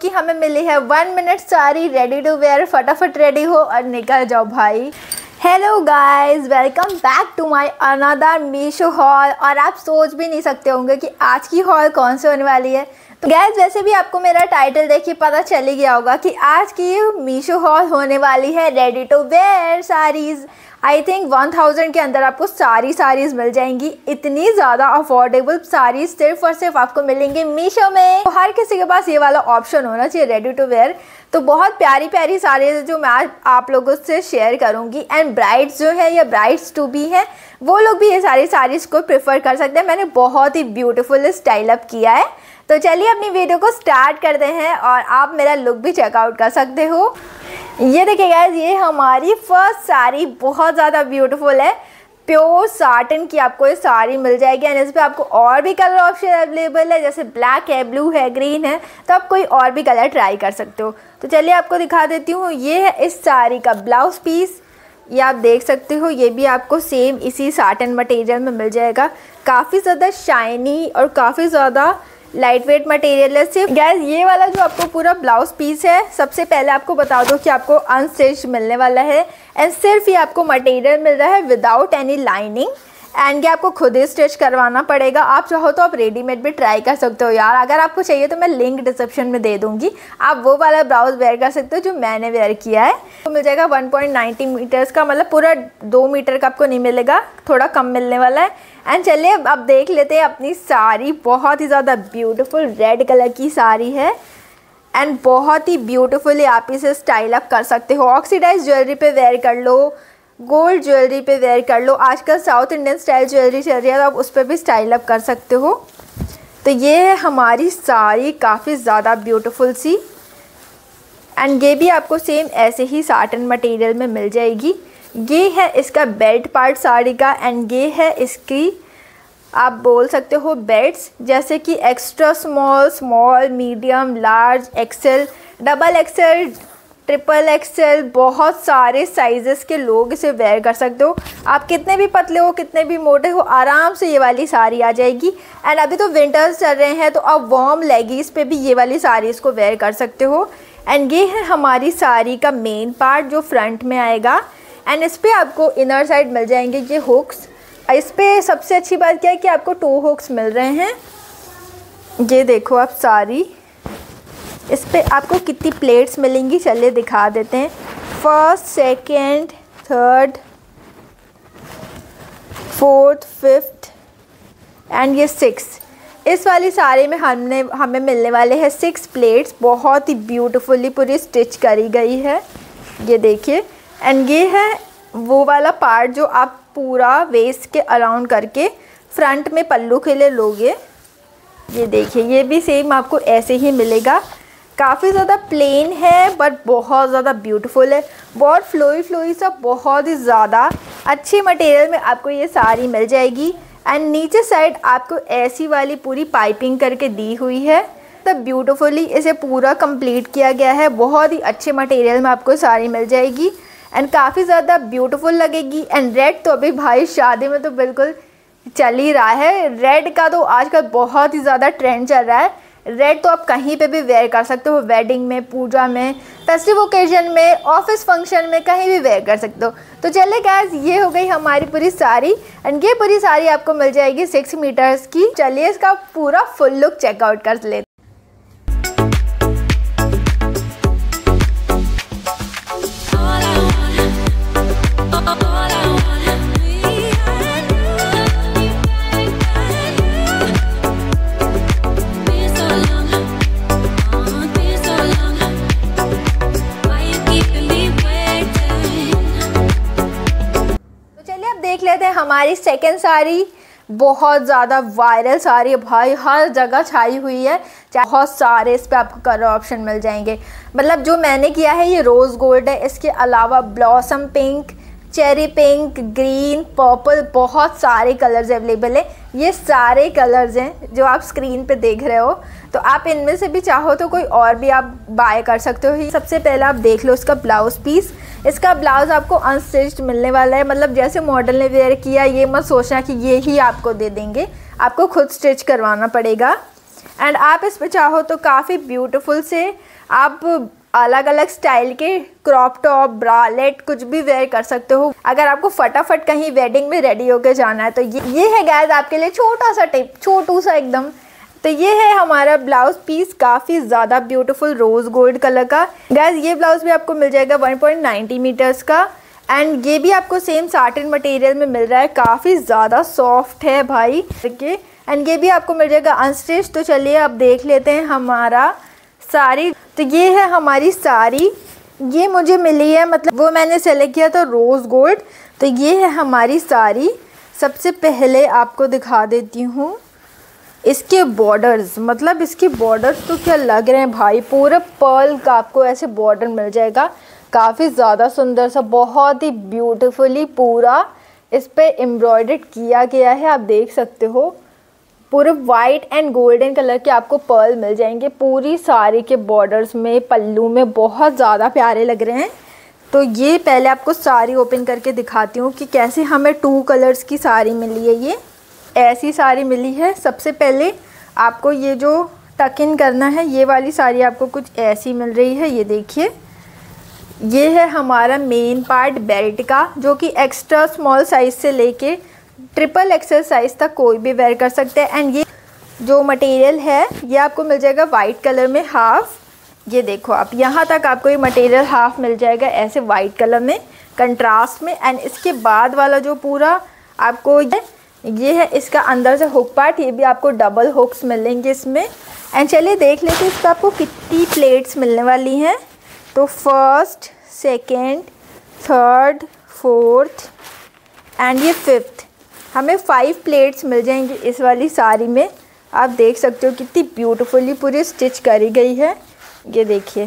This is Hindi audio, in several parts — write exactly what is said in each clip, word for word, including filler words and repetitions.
क्योंकि हमें मिली है one minute sari ready to wear. फटाफट रेडी हो और निकल जाओ भाई। Hello guys, welcome back to my another Meesho haul. और आप सोच भी नहीं सकते होंगे कि आज की हॉल कौन सी होने वाली है। तो गाइस वैसे भी आपको मेरा टाइटल देखिए पता चल ही गया होगा कि आज की मीशो हॉल होने वाली है ready to wear saris. I think one thousand के अंदर आपको सारी साड़ीज़ मिल जाएंगी। इतनी ज़्यादा अफोर्डेबल साड़ीज़ सिर्फ और सिर्फ आपको मिलेंगे मीशो में। तो हर किसी के पास ये वाला ऑप्शन होना चाहिए रेडी टू वेयर। तो बहुत प्यारी प्यारी साड़ीज़ जो मैं आज आप लोगों से शेयर करूंगी। एंड ब्राइड्स जो है या ब्राइड्स टू बी है वो लोग भी ये सारी साड़ीज़ को प्रेफर कर सकते हैं। मैंने बहुत ही ब्यूटीफुल स्टाइल अप किया है। तो चलिए अपनी वीडियो को स्टार्ट करते हैं और आप मेरा लुक भी चेकआउट कर सकते हो। ये देखिए गाइस, ये हमारी फर्स्ट साड़ी बहुत ज़्यादा ब्यूटीफुल है। प्योर साटन की आपको ये साड़ी मिल जाएगी। एंड इस पर आपको और भी कलर ऑप्शन अवेलेबल है, जैसे ब्लैक है, ब्लू है, ग्रीन है। तो आप कोई और भी कलर ट्राई कर सकते हो। तो चलिए आपको दिखा देती हूँ। ये है इस साड़ी का ब्लाउज पीस। ये आप देख सकते हो, ये भी आपको सेम इसी साटन मटेरियल में मिल जाएगा। काफ़ी ज़्यादा शाइनी और काफ़ी ज़्यादा लाइट वेट मटेरियल है। सिर्फ गैस ये वाला जो आपको पूरा ब्लाउज पीस है, सबसे पहले आपको बता दो कि आपको अनस्टिच मिलने वाला है। एंड सिर्फ ये आपको मटेरियल मिल रहा है विदाउट एनी लाइनिंग। एंड ये आपको खुद ही स्टिच करवाना पड़ेगा। आप चाहो तो आप रेडीमेड भी ट्राई कर सकते हो यार। अगर आपको चाहिए तो मैं लिंक डिस्क्रिप्शन में दे दूंगी, आप वो वाला ब्लाउज वेयर कर सकते हो जो मैंने वेयर किया है। तो मिल जाएगा वन पॉइंट नाइन्टी मीटर्स का, मतलब पूरा दो मीटर का आपको नहीं मिलेगा, थोड़ा कम मिलने वाला है। एंड चलिए अब देख लेते हैं अपनी साड़ी। बहुत ही ज़्यादा ब्यूटीफुल रेड कलर की साड़ी है। एंड बहुत ही ब्यूटीफुली आप इसे स्टाइल अप कर सकते हो। ऑक्सीडाइज ज्वेलरी पे वेयर कर लो, गोल्ड ज्वेलरी पे वेयर कर लो। आजकल साउथ इंडियन स्टाइल ज्वेलरी चल रही है तो आप उस पर भी स्टाइल अप कर सकते हो। तो ये है हमारी साड़ी, काफ़ी ज़्यादा ब्यूटीफुल सी। एंड ये भी आपको सेम ऐसे ही साटन मटेरियल में मिल जाएगी। ये है इसका बेल्ट पार्ट साड़ी का। एंड ये है इसकी, आप बोल सकते हो बेल्ट्स, जैसे कि extra small, small, medium, large, XL, double XL, triple XL. बहुत सारे साइजेस के लोग इसे वेयर कर सकते हो। आप कितने भी पतले हो, कितने भी मोटे हो, आराम से ये वाली साड़ी आ जाएगी। एंड अभी तो विंटर्स चल रहे हैं तो आप वार्म लेगीज पे भी ये वाली साड़ीज़ को वेयर कर सकते हो। एंड ये है हमारी साड़ी का मेन पार्ट जो फ्रंट में आएगा। एंड इस पर आपको इनर साइड मिल जाएंगे ये हुक्स। इस पर सबसे अच्छी बात क्या है कि आपको टू हुक्स मिल रहे हैं। ये देखो आप साड़ी, इस पे आपको कितनी प्लेट्स मिलेंगी चलिए दिखा देते हैं। First, second, third, fourth, fifth and ये सिक्स। इस वाली साड़ी में हमने हमें मिलने वाले हैं सिक्स प्लेट्स। बहुत ही ब्यूटीफुली पूरी स्टिच करी गई है, ये देखिए। एंड ये है वो वाला पार्ट जो आप पूरा वेस्ट के अराउंड करके फ्रंट में पल्लू के लिए लोगे। ये देखिए, ये भी सेम आपको ऐसे ही मिलेगा। काफ़ी ज़्यादा प्लेन है बट बहुत ज़्यादा ब्यूटीफुल है। बहुत फ्लोई फ्लोई सा, बहुत ही ज़्यादा अच्छी मटेरियल में आपको ये साड़ी मिल जाएगी। एंड नीचे साइड आपको ऐसी वाली पूरी पाइपिंग करके दी हुई है। तो ब्यूटीफुली इसे पूरा कंप्लीट किया गया है। बहुत ही अच्छे मटेरियल में आपको साड़ी मिल जाएगी एंड काफ़ी ज़्यादा ब्यूटीफुल लगेगी। एंड रेड तो अभी भाई शादी में तो बिल्कुल चल ही रहा है। रेड का तो आजकल बहुत ही ज़्यादा ट्रेंड चल रहा है। रेड तो आप कहीं पे भी वेयर कर सकते हो, वेडिंग में, पूजा में, फेस्टिव ओकेजन में, ऑफिस फंक्शन में, कहीं भी वेयर कर सकते हो। तो चलिए गाइस, ये हो गई हमारी पूरी साड़ी। एंड ये पूरी साड़ी आपको मिल जाएगी सिक्स मीटर्स की। चलिए इसका पूरा फुल लुक चेकआउट कर लेते। देख लेते हैं हमारी सेकंड साड़ी। बहुत ज़्यादा वायरल साड़ी है भाई, हर जगह छाई हुई है। बहुत सारे इस पे आपको कलर ऑप्शन मिल जाएंगे। मतलब जो मैंने किया है ये रोज़ गोल्ड है। इसके अलावा blossom pink, cherry pink, green, purple, बहुत सारे कलर्स अवेलेबल है। ये सारे कलर्स हैं जो आप स्क्रीन पे देख रहे हो। तो आप इनमें से भी चाहो तो कोई और भी आप बाय कर सकते हो। सबसे पहले आप देख लो इसका ब्लाउज़ पीस। इसका ब्लाउज़ आपको अनस्टिच्ड मिलने वाला है। मतलब जैसे मॉडल ने वेयर किया, ये मत सोचना कि ये ही आपको दे देंगे, आपको खुद स्टिच करवाना पड़ेगा। एंड आप इस पे चाहो तो काफ़ी ब्यूटीफुल से आप अलग अलग स्टाइल के क्रॉप टॉप, ब्रालेट कुछ भी वेयर कर सकते हो। अगर आपको फटाफट कहीं वेडिंग में रेडी होके जाना है तो ये ये है गाइस आपके लिए छोटा सा टिप, छोटू सा एकदम। तो ये है हमारा ब्लाउज पीस, काफ़ी ज़्यादा ब्यूटीफुल रोज़ गोल्ड कलर का। गाइस ये ब्लाउज भी आपको मिल जाएगा वन पॉइंट नाइन्टी मीटर्स का एंड ये भी आपको सेम साटिन मटेरियल में मिल रहा है, काफ़ी ज़्यादा सॉफ्ट है भाई के। एंड ये भी आपको मिल जाएगा अनस्टिच। तो चलिए अब देख लेते हैं हमारा साड़ी। तो ये है हमारी साड़ी, ये मुझे मिली है, मतलब वो मैंने सेलेक्ट किया था रोज़ गोल्ड। तो ये है हमारी साड़ी। सबसे पहले आपको दिखा देती हूँ इसके बॉर्डर्स, मतलब इसके बॉर्डर्स तो क्या लग रहे हैं भाई, पूरे पर्ल का आपको ऐसे बॉर्डर मिल जाएगा, काफ़ी ज़्यादा सुंदर सा, बहुत ही ब्यूटीफुली पूरा इस पे एम्ब्रॉयडर्ड किया गया है। आप देख सकते हो पूरे वाइट एंड गोल्डन कलर के आपको पर्ल मिल जाएंगे पूरी साड़ी के बॉर्डर्स में, पल्लू में, बहुत ज़्यादा प्यारे लग रहे हैं। तो ये पहले आपको साड़ी ओपन करके दिखाती हूँ कि कैसे हमें टू कलर्स की साड़ी मिली है। ये ऐसी साड़ी मिली है। सबसे पहले आपको ये जो टक इन करना है, ये वाली साड़ी आपको कुछ ऐसी मिल रही है। ये देखिए, ये है हमारा मेन पार्ट बेल्ट का, जो कि एक्स्ट्रा स्मॉल साइज़ से लेके ट्रिपल एक्सेल साइज़ तक कोई भी वेयर कर सकते हैं। एंड ये जो मटेरियल है ये आपको मिल जाएगा वाइट कलर में हाफ। ये देखो आप, यहाँ तक आपको ये मटेरियल हाफ मिल जाएगा ऐसे वाइट कलर में कंट्रास्ट में। एंड इसके बाद वाला जो पूरा आपको ये, ये है इसका अंदर से हुक पार्ट, ये भी आपको डबल हुक्स मिलेंगे इसमें। एंड चलिए देख लेते हैं इसका आपको कितनी प्लेट्स मिलने वाली हैं। तो first, second, third, fourth and ये फिफ्थ, हमें फाइव प्लेट्स मिल जाएंगी इस वाली साड़ी में। आप देख सकते हो कितनी ब्यूटीफुली पूरी स्टिच करी गई है, ये देखिए।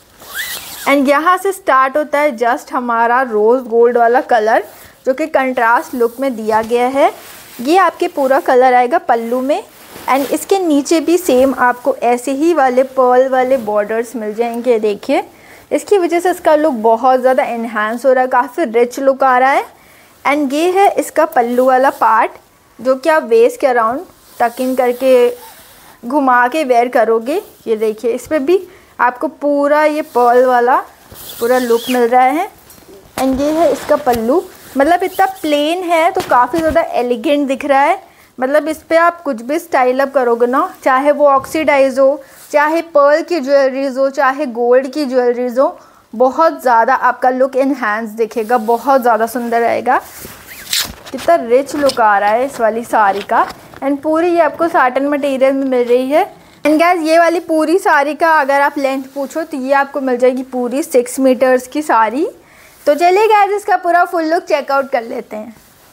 एंड यहाँ से स्टार्ट होता है जस्ट हमारा रोज़ गोल्ड वाला कलर, जो कि कंट्रास्ट लुक में दिया गया है। ये आपके पूरा कलर आएगा पल्लू में। एंड इसके नीचे भी सेम आपको ऐसे ही वाले पर्ल वाले बॉर्डर्स मिल जाएंगे। देखिए, इसकी वजह से इसका लुक बहुत ज़्यादा इन्हांस हो रहा है, काफ़ी रिच लुक आ रहा है। एंड ये है इसका पल्लू वाला पार्ट, जो कि आप वेस्ट के अराउंड टक इन करके घुमा के वेयर करोगे। ये देखिए, इस पर भी आपको पूरा ये पर्ल वाला पूरा लुक मिल रहा है। एंड ये है इसका पल्लू, मतलब इतना प्लेन है तो काफ़ी ज़्यादा एलिगेंट दिख रहा है। मतलब इस पर आप कुछ भी स्टाइल अप करोगे ना, चाहे वो ऑक्सीडाइज हो, चाहे पर्ल की ज्वेलरीज हो, चाहे गोल्ड की ज्वेलरीज हो, बहुत ज़्यादा आपका लुक इन्हांस दिखेगा, बहुत ज़्यादा सुंदर रहेगा। कितना रिच लुक आ रहा है इस वाली साड़ी का। एंड पूरी ये आपको साटन मटेरियल में मिल रही है। एंड गाइस ये वाली पूरी साड़ी का अगर आप लेंथ पूछो तो ये आपको मिल जाएगी पूरी सिक्स मीटर्स की साड़ी। तो चलिए गाइस इसका पूरा फुल लुक चेकआउट कर लेते हैं।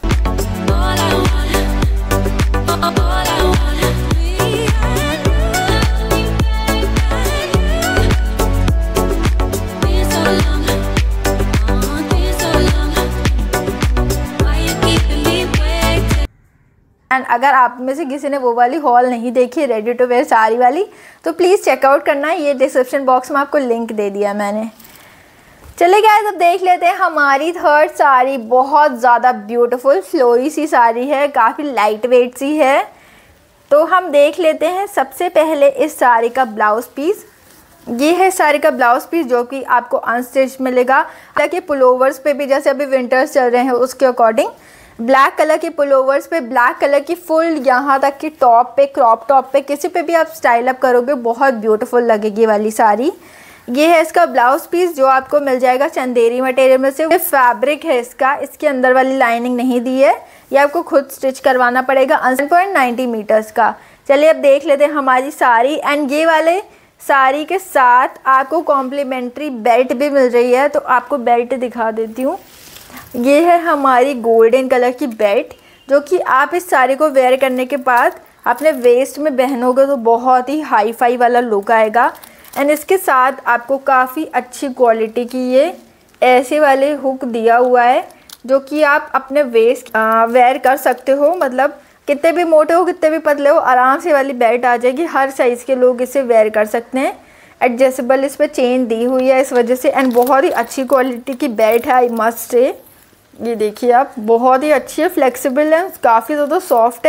एंड अगर आप में से किसी ने वो वाली हॉल नहीं देखी रेडी टू वेयर साड़ी वाली, तो प्लीज़ चेकआउट करना, ये डिस्क्रिप्शन बॉक्स में आपको लिंक दे दिया मैंने। चले गाइस अब देख लेते हैं हमारी थर्ड साड़ी। बहुत ज़्यादा ब्यूटीफुल फ्लोरी सी साड़ी है, काफ़ी लाइट वेट सी है। तो हम देख लेते हैं सबसे पहले इस साड़ी का ब्लाउज़ पीस। ये है साड़ी का ब्लाउज़ पीस, जो कि आपको अनस्टिच मिलेगा। ताकि पुलोवर्स पे भी, जैसे अभी विंटर्स चल रहे हैं उसके अकॉर्डिंग, ब्लैक कलर के पुलोवर्स पे ब्लैक कलर की फुल यहाँ तक की टॉप पे, क्रॉप टॉप पे, किसी पे भी आप स्टाइल अप करोगे बहुत ब्यूटीफुल लगेगी वाली साड़ी। ये है इसका ब्लाउज़ पीस, जो आपको मिल जाएगा चंदेरी मटेरियल में से। ये फैब्रिक है इसका, इसके अंदर वाली लाइनिंग नहीं दी है, ये आपको खुद स्टिच करवाना पड़ेगा। वन पॉइंट नाइन्टी मीटर्स का। चलिए अब देख लेते हैं हमारी साड़ी। एंड ये वाले साड़ी के साथ आपको कॉम्प्लीमेंट्री बेल्ट भी मिल रही है, तो आपको बेल्ट दिखा देती हूँ। ये है हमारी गोल्डन कलर की बेल्ट, जो कि आप इस साड़ी को वेयर करने के बाद अपने वेस्ट में पहनोगे तो बहुत ही हाई फाई वाला लुक आएगा। एंड इसके साथ आपको काफ़ी अच्छी क्वालिटी की ये ऐसे वाले हुक दिया हुआ है, जो कि आप अपने वेस्ट वेयर कर सकते हो। मतलब कितने भी मोटे हो, कितने भी पतले हो, आराम से वाली बेल्ट आ जाएगी। हर साइज़ के लोग इसे वेयर कर सकते हैं। एडजस्टेबल इस पर चेन दी हुई है इस वजह से। एंड बहुत ही अच्छी क्वालिटी की बेल्ट है, आई मस्ट से। ये देखिए आप, बहुत ही अच्छी है, फ्लेक्सिबल है, काफ़ी ज़्यादा सॉफ्ट है।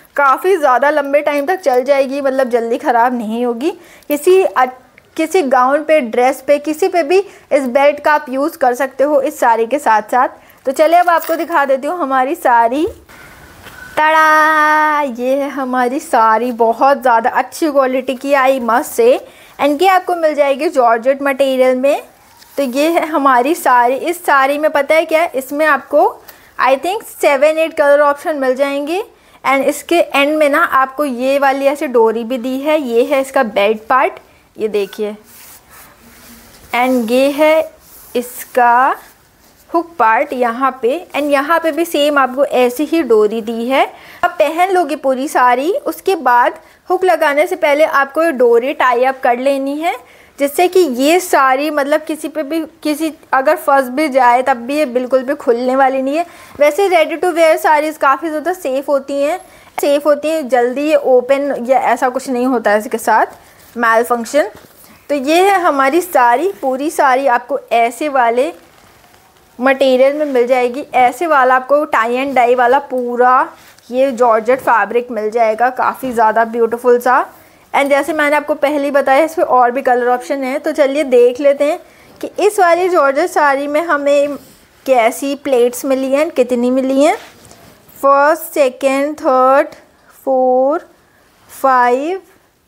काफ़ी ज़्यादा लंबे टाइम तक चल जाएगी, मतलब जल्दी ख़राब नहीं होगी। किसी किसी गाउन पे, ड्रेस पे, किसी पे भी इस बेल्ट का आप यूज़ कर सकते हो इस साड़ी के साथ साथ। तो चलिए अब आपको दिखा देती हूँ हमारी साड़ी। तड़ा, ये है हमारी साड़ी, बहुत ज़्यादा अच्छी क्वालिटी की आई मस्त से, एंड ये आपको मिल जाएगी जॉर्जेट मटेरियल में। तो ये है हमारी साड़ी। इस साड़ी में पता है क्या है, इसमें आपको I think seven eight colour option मिल जाएंगे, एंड इसके एंड में ना आपको ये वाली ऐसे डोरी भी दी है। ये है इसका बेल्ट पार्ट, ये देखिए, एंड ये है इसका हुक पार्ट यहाँ पे, एंड यहाँ पे भी सेम आपको ऐसी ही डोरी दी है। आप पहन लोगे पूरी साड़ी, उसके बाद हुक लगाने से पहले आपको ये डोरी टाई अप कर लेनी है, जिससे कि ये साड़ी मतलब किसी पे भी, किसी अगर फंस भी जाए तब भी ये बिल्कुल भी खुलने वाली नहीं है। वैसे रेडी टू वेयर साड़ीज़ काफ़ी ज़्यादा सेफ़ होती हैं सेफ़ होती हैं जल्दी ये ओपन या ऐसा कुछ नहीं होता है इसके साथ मैल फंक्शन। तो ये है हमारी साड़ी। पूरी साड़ी आपको ऐसे वाले मटेरियल में मिल जाएगी, ऐसे वाला आपको टाई एंड डाई वाला पूरा ये जॉर्जेट फैब्रिक मिल जाएगा, काफ़ी ज़्यादा ब्यूटीफुल सा। एंड जैसे मैंने आपको पहले ही बताया, इसमें और भी कलर ऑप्शन है। तो चलिए देख लेते हैं कि इस वाली जॉर्जेट साड़ी में हमें कैसी प्लेट्स मिली हैं, कितनी मिली हैं। First, second, third, four, five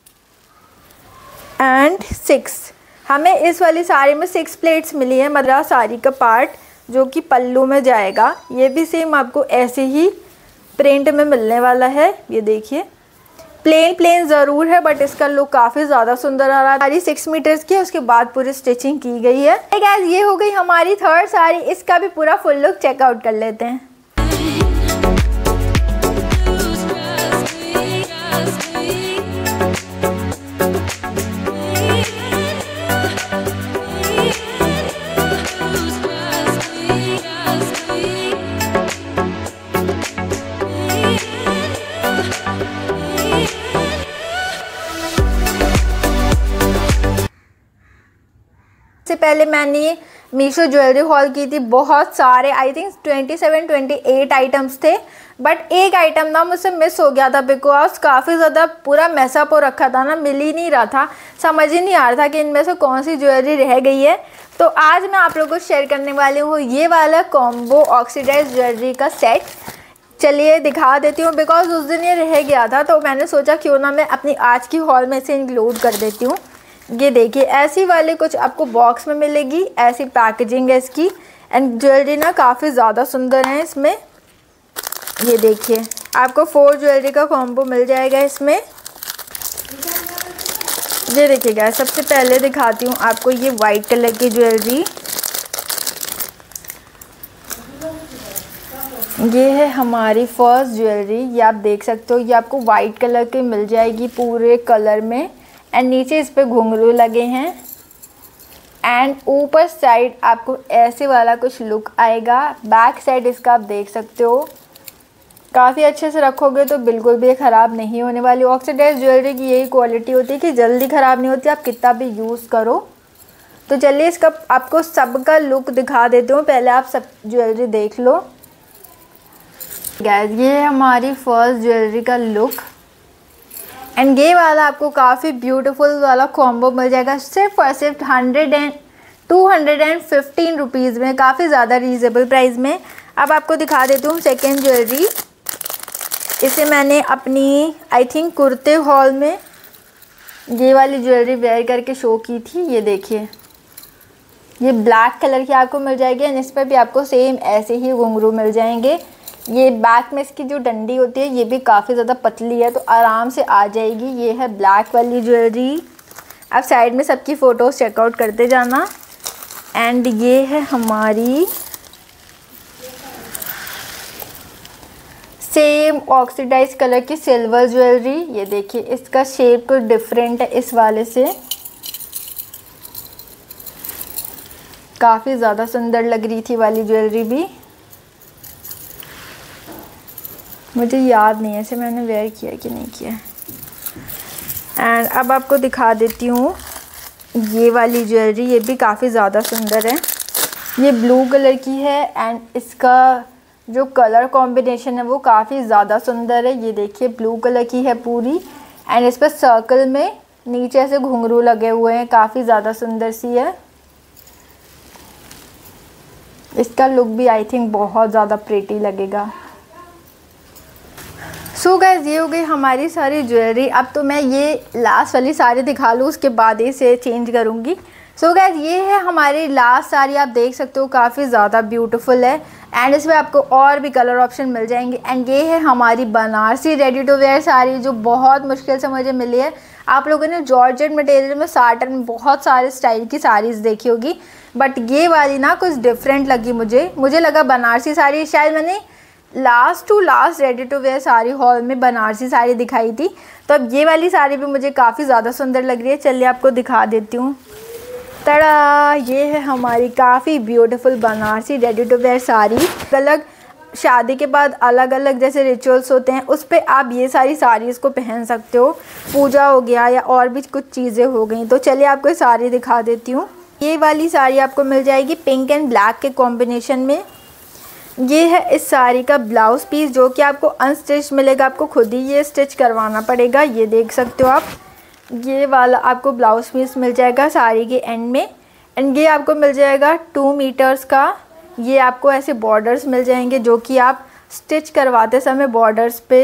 and six. हमें इस वाली साड़ी में सिक्स प्लेट्स मिली है। मद्रास साड़ी का पार्ट जो कि पल्लू में जाएगा, ये भी सेम आपको ऐसे ही प्रिंट में मिलने वाला है। ये देखिए, प्लेन प्लेन ज़रूर है बट इसका लुक काफ़ी ज़्यादा सुंदर आ रहा है। साड़ी सिक्स मीटर्स की है, उसके बाद पूरी स्टिचिंग की गई है। गाइस, ये हो गई हमारी थर्ड साड़ी। इसका भी पूरा फुल लुक चेकआउट कर लेते हैं। से पहले मैंने मीशो ज्वेलरी हॉल की थी, बहुत सारे I think twenty seven twenty eight items थे, बट एक आइटम ना मुझसे मिस हो गया था बिकॉज काफ़ी ज़्यादा पूरा मैसअप हो रखा था ना, मिल ही नहीं रहा था, समझ ही नहीं आ रहा था कि इनमें से कौन सी ज्वेलरी रह गई है। तो आज मैं आप लोगों को शेयर करने वाली हूँ ये वाला कॉम्बो ऑक्सीडाइज ज्वेलरी का सेट। चलिए दिखा देती हूँ, बिकॉज उस दिन ये रह गया था तो मैंने सोचा क्यों ना मैं अपनी आज की हॉल में से इंक्लूड कर देती हूँ। ये देखिए, ऐसी वाली कुछ आपको बॉक्स में मिलेगी, ऐसी पैकेजिंग है इसकी, एंड ज्वेलरी ना काफ़ी ज़्यादा सुंदर है इसमें। ये देखिए, आपको फोर ज्वेलरी का कॉम्बो मिल जाएगा इसमें। ये देखिएगा, सबसे पहले दिखाती हूँ आपको ये वाइट कलर की ज्वेलरी। ये है हमारी फर्स्ट ज्वेलरी, ये आप देख सकते हो। ये आपको वाइट कलर की मिल जाएगी पूरे कलर में, एंड नीचे इस पे घुंघरू लगे हैं, एंड ऊपर साइड आपको ऐसे वाला कुछ लुक आएगा। बैक साइड इसका आप देख सकते हो, काफ़ी अच्छे से रखोगे तो बिल्कुल भी ख़राब नहीं होने वाली। ऑक्सीडाइज ज्वेलरी की यही क्वालिटी होती है कि जल्दी ख़राब नहीं होती, आप कितना भी यूज़ करो। तो चलिए इसका आपको सबका लुक दिखा देती हूँ, पहले आप सब ज्वेलरी देख लो। गाइस, ये है हमारी फर्स्ट ज्वेलरी का लुक, एंड ये वाला आपको काफ़ी ब्यूटीफुल वाला कॉम्बो मिल जाएगा सिर्फ और सिर्फ hundred and two hundred and fifteen rupees में, काफ़ी ज़्यादा रीज़नेबल प्राइस में। अब आपको दिखा देती हूँ सेकेंड ज्वेलरी। इसे मैंने अपनी आई थिंक कुर्ते हॉल में ये वाली ज्वेलरी वेयर करके शो की थी। ये देखिए, ये ब्लैक कलर की आपको मिल जाएगी, एंड इस पर भी आपको सेम ऐसे ही घुंघरू मिल जाएंगे। ये बैक में इसकी जो डंडी होती है ये भी काफ़ी ज़्यादा पतली है, तो आराम से आ जाएगी। ये है ब्लैक वाली ज्वेलरी। आप साइड में सबकी फ़ोटोज़ चेकआउट करते जाना। एंड ये है हमारी सेम ऑक्सीडाइज कलर की सिल्वर ज्वेलरी। ये देखिए, इसका शेप कुछ डिफरेंट है इस वाले से, काफ़ी ज़्यादा सुंदर लग रही थी वाली ज्वेलरी भी। मुझे याद नहीं है इसे मैंने वेयर किया कि नहीं किया। एंड अब आपको दिखा देती हूँ ये वाली ज्वेलरी, ये भी काफ़ी ज़्यादा सुंदर है। ये ब्लू कलर की है, एंड इसका जो कलर कॉम्बिनेशन है वो काफ़ी ज़्यादा सुंदर है। ये देखिए ब्लू कलर की है पूरी, एंड इस पर सर्कल में नीचे ऐसे घुंघरू लगे हुए हैं, काफ़ी ज़्यादा सुंदर सी है। इसका लुक भी आई थिंक बहुत ज़्यादा प्रेटी लगेगा। सो गाइस ये हो गई हमारी सारी ज्वेलरी। अब तो मैं ये लास्ट वाली साड़ी दिखा लूँ, उसके बाद इसे चेंज करूँगी। सो so गाइस ये है हमारी लास्ट साड़ी, आप देख सकते हो काफ़ी ज़्यादा ब्यूटीफुल है, एंड इसमें आपको और भी कलर ऑप्शन मिल जाएंगे। एंड ये है हमारी Banarasi ready to wear sari, जो बहुत मुश्किल से मुझे मिली है। आप लोगों ने जॉर्जेट मटेरियल में साटन में बहुत सारे स्टाइल की साड़ीज़ देखी होगी, बट ये वाली ना कुछ डिफरेंट लगी मुझे। मुझे लगा बनारसी साड़ी, शायद मैंने last to last ready to wear sari haul में बनारसी साड़ी दिखाई थी, तो अब ये वाली साड़ी भी मुझे काफ़ी ज़्यादा सुंदर लग रही है। चलिए आपको दिखा देती हूँ। तड़ा, ये है हमारी काफ़ी beautiful Banarasi ready to wear sari. अलग शादी के बाद अलग अलग जैसे रिचुअल्स होते हैं, उस पर आप ये सारी साड़ीज़ को पहन सकते हो। पूजा हो गया या और भी कुछ चीज़ें हो गई, तो चलिए आपको ये साड़ी दिखा देती हूँ। ये वाली साड़ी आपको मिल जाएगी पिंक एंड ब्लैक के कॉम्बिनेशन में। ये है इस साड़ी का ब्लाउज़ पीस, जो कि आपको अनस्टिच मिलेगा, आपको खुद ही ये स्टिच करवाना पड़ेगा। ये देख सकते हो आप, ये वाला आपको ब्लाउज़ पीस मिल जाएगा साड़ी के एंड में, एंड ये आपको मिल जाएगा टू मीटर्स का। ये आपको ऐसे बॉर्डर्स मिल जाएंगे, जो कि आप स्टिच करवाते समय बॉर्डर्स पे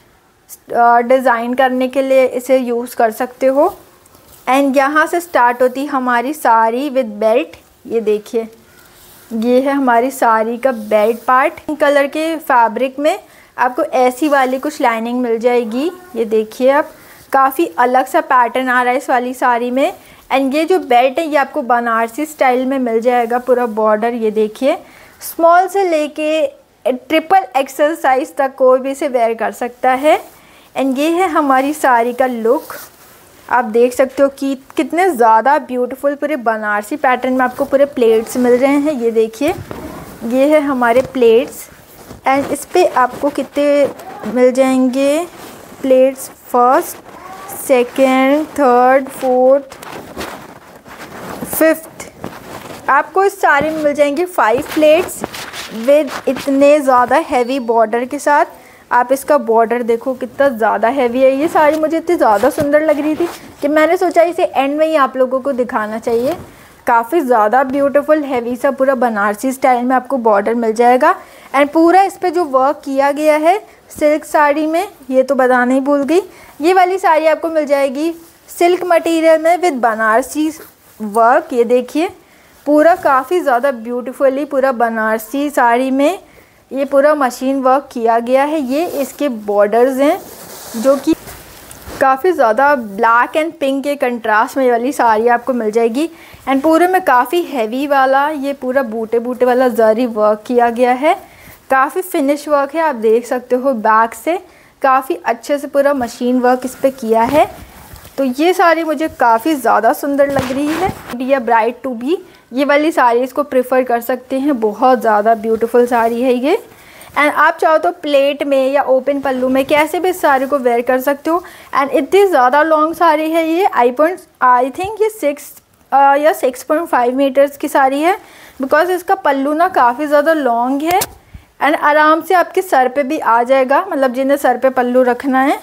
डिज़ाइन करने के लिए इसे यूज़ कर सकते हो। एंड यहाँ से स्टार्ट होती हमारी साड़ी विद बेल्ट। ये देखिए, ये है हमारी साड़ी का बेल्ट पार्ट। पिंक कलर के फैब्रिक में आपको ऐसी वाली कुछ लाइनिंग मिल जाएगी। ये देखिए आप, काफ़ी अलग सा पैटर्न आ रहा है इस वाली साड़ी में। एंड ये जो बेल्ट है ये आपको बनारसी स्टाइल में मिल जाएगा, पूरा बॉर्डर। ये देखिए, स्मॉल से लेके ट्रिपल एक्सल साइज़ तक कोई भी इसे वेयर कर सकता है। एंड ये है हमारी साड़ी का लुक। आप देख सकते हो कि कितने ज़्यादा ब्यूटीफुल पूरे बनारसी पैटर्न में आपको पूरे प्लेट्स मिल रहे हैं। ये देखिए, ये है हमारे प्लेट्स, एंड इस पे आपको कितने मिल जाएंगे pleats, first, second, third, fourth, fifth. आपको इस साड़ी में मिल जाएंगे फाइव प्लेट्स विद इतने ज़्यादा हैवी बॉर्डर के साथ। आप इसका बॉर्डर देखो कितना ज़्यादा हैवी है। ये साड़ी मुझे इतनी ज़्यादा सुंदर लग रही थी कि मैंने सोचा इसे एंड में ही आप लोगों को दिखाना चाहिए। काफ़ी ज़्यादा ब्यूटीफुल हैवी सा पूरा बनारसी स्टाइल में आपको बॉर्डर मिल जाएगा, एंड पूरा इस पर जो वर्क किया गया है सिल्क साड़ी में, ये तो बताना ही भूल गई। ये वाली साड़ी आपको मिल जाएगी सिल्क मटेरियल में विद बनारसी वर्क। ये देखिए, पूरा काफ़ी ज़्यादा ब्यूटीफुली पूरा बनारसी साड़ी में ये पूरा मशीन वर्क किया गया है। ये इसके बॉर्डर्स हैं, जो कि काफ़ी ज़्यादा ब्लैक एंड पिंक के कंट्रास्ट में ये वाली साड़ी आपको मिल जाएगी। एंड पूरे में काफ़ी हैवी वाला ये पूरा बूटे बूटे वाला जरी वर्क किया गया है। काफ़ी फिनिश वर्क है, आप देख सकते हो बैक से काफ़ी अच्छे से पूरा मशीन वर्क इस पर किया है। तो ये साड़ी मुझे काफ़ी ज़्यादा सुंदर लग रही है। या ब्राइड टू बी ये वाली साड़ी इसको प्रेफर कर सकते हैं, बहुत ज़्यादा ब्यूटीफुल साड़ी है ये। एंड आप चाहो तो प्लेट में या ओपन पल्लू में कैसे भी इस साड़ी को वेयर कर सकते हो। एंड इतनी ज़्यादा लॉन्ग साड़ी है ये, आई पॉइंट आई थिंक ये सिक्स या सिक्स पॉइंट फाइव मीटर्स की साड़ी है, बिकॉज इसका पल्लू ना काफ़ी ज़्यादा लॉन्ग है, एंड आराम से आपके सर पे भी आ जाएगा, मतलब जिन्हें सर पे पल्लू रखना है।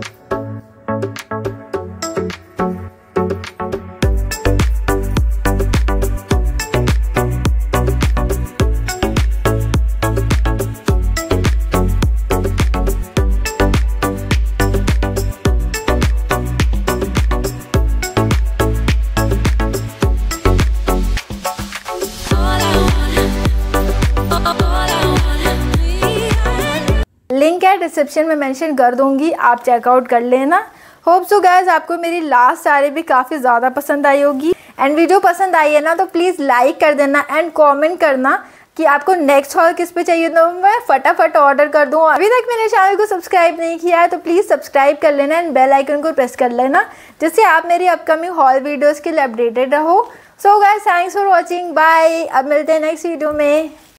लिंक है डिस्क्रिप्शन में मेंशन कर दूंगी, आप चेकआउट कर लेना। होप सो गाइस आपको मेरी लास्ट साड़ी भी काफ़ी ज़्यादा पसंद आई होगी। एंड वीडियो पसंद आई है ना तो प्लीज़ लाइक कर देना एंड कमेंट करना कि आपको नेक्स्ट हॉल किस पे चाहिए, तो मैं फटाफट ऑर्डर कर दूँ। अभी तक मेरे चैनल को सब्सक्राइब नहीं किया है तो प्लीज़ सब्सक्राइब कर लेना एंड बेल आइकन को प्रेस कर लेना, जिससे आप मेरी अपकमिंग हॉल वीडियोज़ के लिए अपडेटेड रहो। So guys thanks for watching, bye. अब मिलते हैं नेक्स्ट वीडियो में।